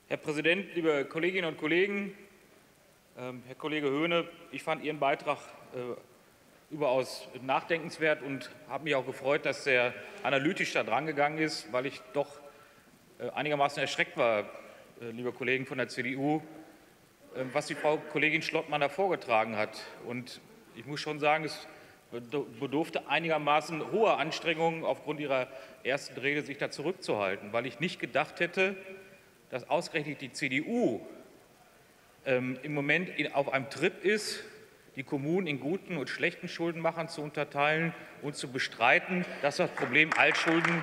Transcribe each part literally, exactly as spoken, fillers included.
Herr Präsident, liebe Kolleginnen und Kollegen! Herr Kollege Höhne, ich fand Ihren Beitrag überaus nachdenkenswert und habe mich auch gefreut, dass er analytisch da drangegangen ist, weil ich doch einigermaßen erschreckt war, liebe Kollegen von der C D U, was die Frau Kollegin Schlottmann da vorgetragen hat. Und ich muss schon sagen, es bedurfte einigermaßen hoher Anstrengungen, aufgrund Ihrer ersten Rede sich da zurückzuhalten, weil ich nicht gedacht hätte, dass ausgerechnet die C D U ähm, im Moment in, auf einem Trip ist, die Kommunen in guten und schlechten Schuldenmachern zu unterteilen und zu bestreiten, dass das Problem Altschulden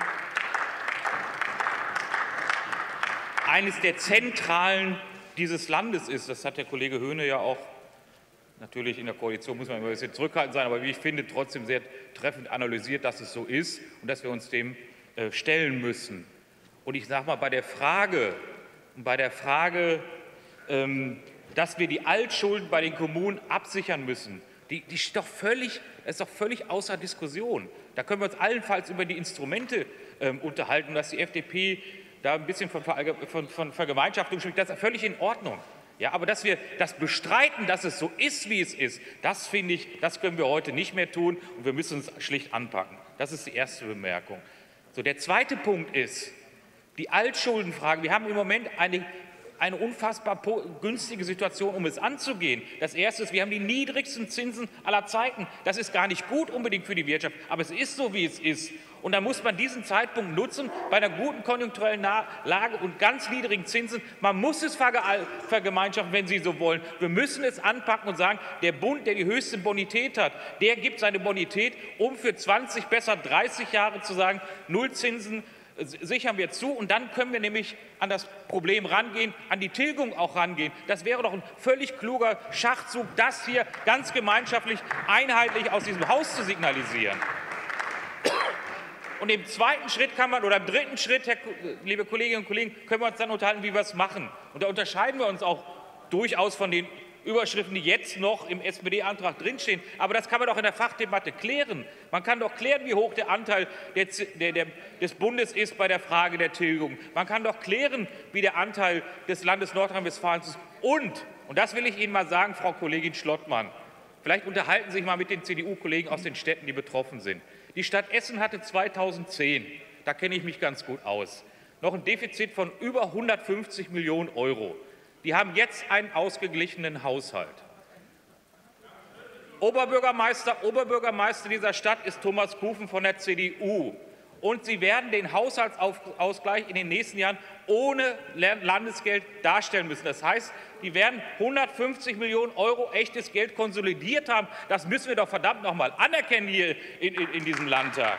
eines der zentralen dieses Landes ist. Das hat der Kollege Höhne ja auch, natürlich in der Koalition muss man immer ein bisschen zurückhaltend sein, aber wie ich finde, trotzdem sehr treffend analysiert, dass es so ist und dass wir uns dem äh, stellen müssen. Und ich sage mal, bei der Frage, bei der Frage ähm, dass wir die Altschulden bei den Kommunen absichern müssen, die, die ist doch völlig, ist doch völlig außer Diskussion. Da können wir uns allenfalls über die Instrumente ähm, unterhalten, dass die F D P da ein bisschen von, von, von Vergemeinschaftung spricht, das ist völlig in Ordnung. Ja, aber dass wir das bestreiten, dass es so ist, wie es ist, das finde ich, das können wir heute nicht mehr tun und wir müssen uns schlicht anpacken. Das ist die erste Bemerkung. So, der zweite Punkt ist die Altschuldenfrage. Wir haben im Moment eine eine unfassbar günstige Situation, um es anzugehen. Das Erste ist, wir haben die niedrigsten Zinsen aller Zeiten. Das ist gar nicht gut unbedingt für die Wirtschaft, aber es ist so, wie es ist. Und da muss man diesen Zeitpunkt nutzen, bei einer guten konjunkturellen Lage und ganz niedrigen Zinsen. Man muss es vergemeinschaften, wenn Sie so wollen. Wir müssen es anpacken und sagen, der Bund, der die höchste Bonität hat, der gibt seine Bonität, um für zwanzig, besser dreißig Jahre zu sagen, Nullzinsen sichern wir zu, und dann können wir nämlich an das Problem rangehen, an die Tilgung auch rangehen. Das wäre doch ein völlig kluger Schachzug, das hier ganz gemeinschaftlich einheitlich aus diesem Haus zu signalisieren. Und im zweiten Schritt kann man, oder im dritten Schritt, Herr, liebe Kolleginnen und Kollegen, können wir uns dann unterhalten, wie wir es machen. Und da unterscheiden wir uns auch durchaus von den Überschriften, die jetzt noch im S P D-Antrag drinstehen. Aber das kann man doch in der Fachdebatte klären. Man kann doch klären, wie hoch der Anteil der, der, der, des Bundes ist bei der Frage der Tilgung. Man kann doch klären, wie der Anteil des Landes Nordrhein-Westfalen ist. Und, und das will ich Ihnen mal sagen, Frau Kollegin Schlottmann, vielleicht unterhalten Sie sich mal mit den C D U-Kollegen aus den Städten, die betroffen sind. Die Stadt Essen hatte zweitausendzehn, da kenne ich mich ganz gut aus, noch ein Defizit von über hundertfünfzig Millionen Euro. Die haben jetzt einen ausgeglichenen Haushalt. Oberbürgermeister, Oberbürgermeister dieser Stadt ist Thomas Kufen von der C D U. Und Sie werden den Haushaltsausgleich in den nächsten Jahren ohne Landesgeld darstellen müssen. Das heißt, die werden hundertfünfzig Millionen Euro echtes Geld konsolidiert haben. Das müssen wir doch verdammt noch mal anerkennen hier in, in, in diesem Landtag.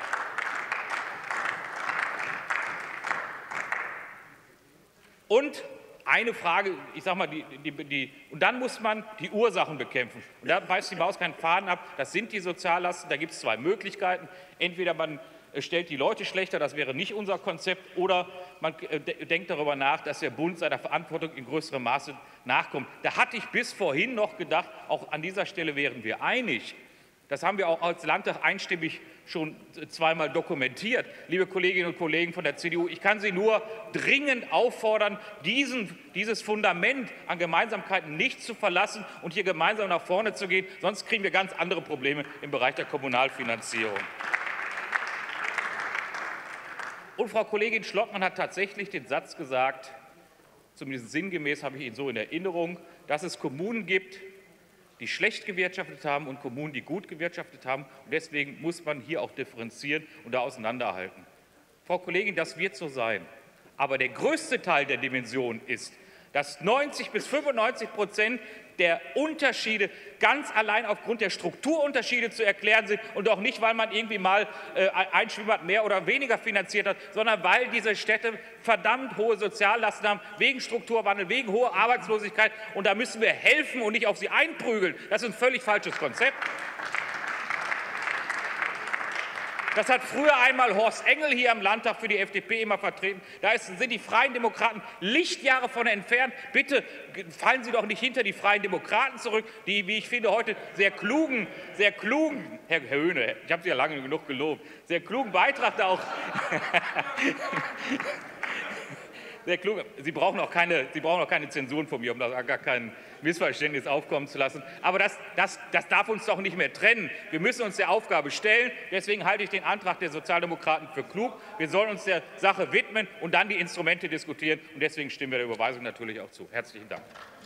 Und eine Frage, ich sage mal, die, die, die, und dann muss man die Ursachen bekämpfen. Und da beißt die Maus keinen Faden ab. Das sind die Soziallasten. Da gibt es zwei Möglichkeiten. Entweder man stellt die Leute schlechter, das wäre nicht unser Konzept, oder man denkt darüber nach, dass der Bund seiner Verantwortung in größerem Maße nachkommt. Da hatte ich bis vorhin noch gedacht, auch an dieser Stelle wären wir einig. Das haben wir auch als Landtag einstimmig schon zweimal dokumentiert. Liebe Kolleginnen und Kollegen von der C D U, ich kann Sie nur dringend auffordern, diesen, dieses Fundament an Gemeinsamkeiten nicht zu verlassen und hier gemeinsam nach vorne zu gehen. Sonst kriegen wir ganz andere Probleme im Bereich der Kommunalfinanzierung. Und Frau Kollegin Schlottmann hat tatsächlich den Satz gesagt, zumindest sinngemäß habe ich ihn so in Erinnerung, dass es Kommunen gibt, die schlecht gewirtschaftet haben und Kommunen, die gut gewirtschaftet haben. Und deswegen muss man hier auch differenzieren und da auseinanderhalten. Frau Kollegin, das wird so sein. Aber der größte Teil der Dimension ist, dass neunzig bis fünfundneunzig Prozent der Unterschiede ganz allein aufgrund der Strukturunterschiede zu erklären sind und auch nicht, weil man irgendwie mal äh, ein Schwimmbad mehr oder weniger finanziert hat, sondern weil diese Städte verdammt hohe Soziallasten haben, wegen Strukturwandel, wegen hoher Arbeitslosigkeit. Und da müssen wir helfen und nicht auf sie einprügeln. Das ist ein völlig falsches Konzept. Das hat früher einmal Horst Engel hier im Landtag für die F D P immer vertreten. Da ist, sind die Freien Demokraten Lichtjahre von entfernt. Bitte fallen Sie doch nicht hinter die Freien Demokraten zurück, die, wie ich finde, heute sehr klugen, sehr klugen, Herr Höhne, ich habe Sie ja lange genug gelobt, sehr klugen Beitrag da auch sehr klug. Sie brauchen auch keine, Sie brauchen auch keine Zensuren von mir, um da gar kein Missverständnis aufkommen zu lassen. Aber das, das, das darf uns doch nicht mehr trennen. Wir müssen uns der Aufgabe stellen. Deswegen halte ich den Antrag der Sozialdemokraten für klug. Wir sollen uns der Sache widmen und dann die Instrumente diskutieren. Und deswegen stimmen wir der Überweisung natürlich auch zu. Herzlichen Dank.